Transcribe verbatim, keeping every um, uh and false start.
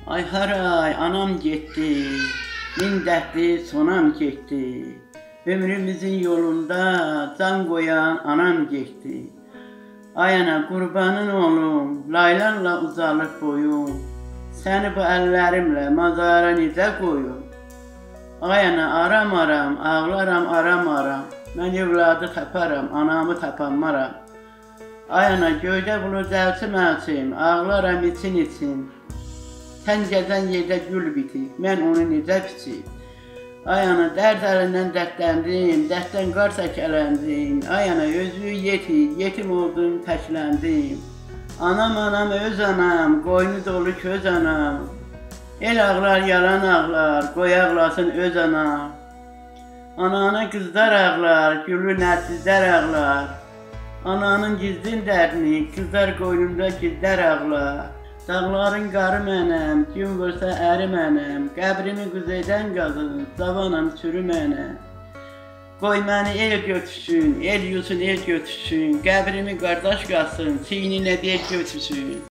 Ay haray anam getdi, min dərdli sonam getdi. Ömrümüzün yolunda can koyan anam getdi. Ay ana qurbanın olum, laylarla uzalır boyum. Səni bu əllərimlə mazara necə qoyum? Ay ana aram aram, ağlaram aram aram. Mən evladı taparam, anamı tapanmaram. Ay ana göydə bulud əlçim əlçim, ağlaram için için. Sən gəzən yerdə gül bitir, mən onu necə biçim? Ay ana dərd əlindən dərdləndim, dərddən qar səkələndim. Ay ana özü yetim, yetim oldum, təkləndim. Anam anam öz anam, qoynu dolu köz anam. El ağlar, yalan ağlar, qoy ağlasın öz anam. Anana qızlar ağlar, gülü nərsizlər ağlar. Ananın gizlin dərdini, qızlar qoynunda gizlər ağlar. Dağların qarı mənəm, gün vursa əri mənəm. Qəbrimi quzeydən qazın, zavanam sürü mənəm. Qoy məni el götürsün, el yusun el götürsün. Qəbrimi qardaş qazsın, çiyninə bel götürsün.